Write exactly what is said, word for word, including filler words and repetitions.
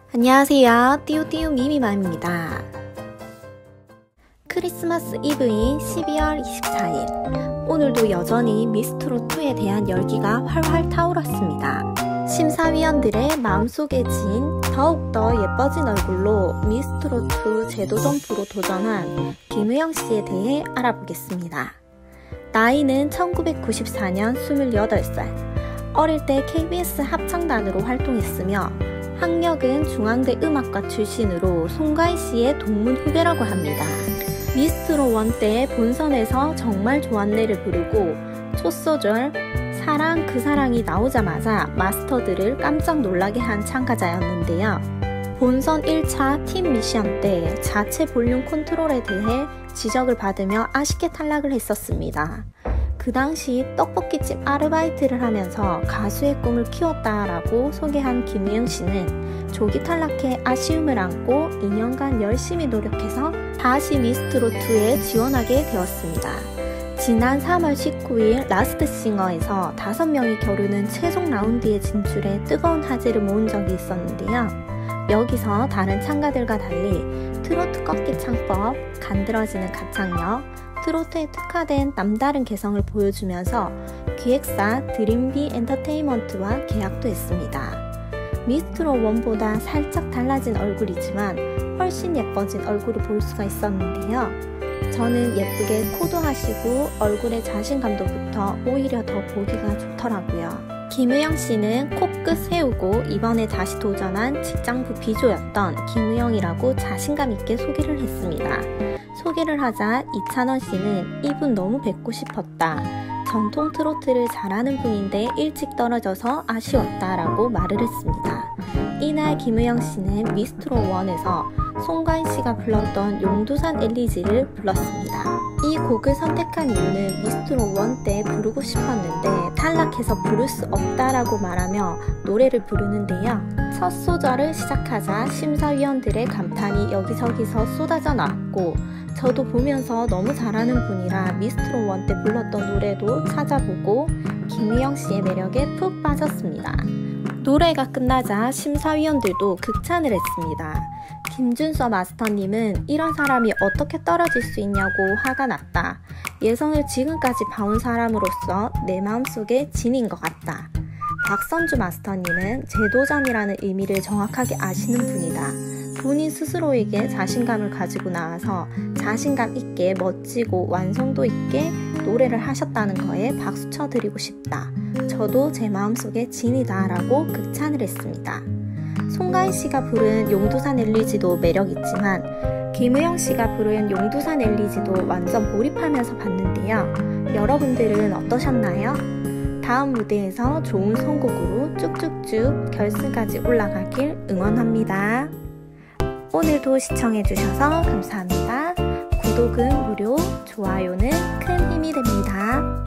안녕하세요. 띠우띠우 미미맘입니다. 크리스마스 이브인 십이월 이십사일, 오늘도 여전히 미스트롯이에 대한 열기가 활활 타오랐습니다. 심사위원들의 마음속에 진 더욱더 예뻐진 얼굴로 미스트롯 재도전 프로 도전한 김우영 씨에 대해 알아보겠습니다. 나이는 천구백구십사년 스물여덟 살, 어릴 때 케이비에스 합창단으로 활동했으며 학력은 중앙대 음악과 출신으로 송가인 씨의 동문 후배라고 합니다. 미스트롯 때 본선에서 정말 좋았네를 부르고 첫 소절 사랑 그 사랑이 나오자마자 마스터들을 깜짝 놀라게 한 참가자였는데요. 본선 일 차 팀 미션 때 자체 볼륨 컨트롤에 대해 지적을 받으며 아쉽게 탈락을 했었습니다. 그 당시 떡볶이집 아르바이트를 하면서 가수의 꿈을 키웠다라고 소개한 김우영 씨는 조기 탈락해 아쉬움을 안고 이 년간 열심히 노력해서 다시 미스트롯이에 지원하게 되었습니다. 지난 삼월 십구일 라스트싱어에서 다섯 명이 겨루는 최종 라운드에 진출해 뜨거운 화제를 모은 적이 있었는데요. 여기서 다른 참가들과 달리 트로트 꺾기 창법, 간드러지는 가창력, 트로트에 특화된 남다른 개성을 보여주면서 기획사 드림비 엔터테인먼트와 계약도 했습니다. 미스트롯 일보다 살짝 달라진 얼굴이지만 훨씬 예뻐진 얼굴을 볼 수가 있었는데요. 저는 예쁘게 코도 하시고 얼굴에 자신감도 붙어 오히려 더 보기가 좋더라고요. 김우영 씨는 코끝 세우고 이번에 다시 도전한 직장부 비조였던 김우영이라고 자신감 있게 소개를 했습니다. 소개를 하자 이찬원 씨는 이분 너무 뵙고 싶었다. 전통 트로트를 잘하는 분인데 일찍 떨어져서 아쉬웠다 라고 말을 했습니다. 이날 김우영 씨는 미스트롯 일에서 송가인 씨가 불렀던 용두산 엘리지를 불렀습니다. 이 곡을 선택한 이유는 미스트롯 일 때 부르고 싶었는데 탈락해서 부를 수 없다라고 말하며 노래를 부르는데요. 첫 소절을 시작하자 심사위원들의 감탄이 여기저기서 쏟아져 나왔고 저도 보면서 너무 잘하는 분이라 미스트롯 일 때 불렀던 노래도 찾아보고 김우영 씨의 매력에 푹 빠졌습니다. 노래가 끝나자 심사위원들도 극찬을 했습니다. 김준서 마스터님은 이런 사람이 어떻게 떨어질 수 있냐고 화가 났다. 예성을 지금까지 봐온 사람으로서 내 마음속에 진인 것 같다. 박선주 마스터님은 재도전이라는 의미를 정확하게 아시는 분이다. 본인 스스로에게 자신감을 가지고 나와서 자신감 있게 멋지고 완성도 있게 노래를 하셨다는 거에 박수 쳐드리고 싶다. 저도 제 마음속에 진이다 라고 극찬을 했습니다. 송가인 씨가 부른 용두산 엘리지도 매력있지만 김우영 씨가 부른 용두산 엘리지도 완전 몰입하면서 봤는데요. 여러분들은 어떠셨나요? 다음 무대에서 좋은 선곡으로 쭉쭉쭉 결승까지 올라가길 응원합니다. 오늘도 시청해주셔서 감사합니다. 구독은 무료, 좋아요는 큰 힘이 됩니다.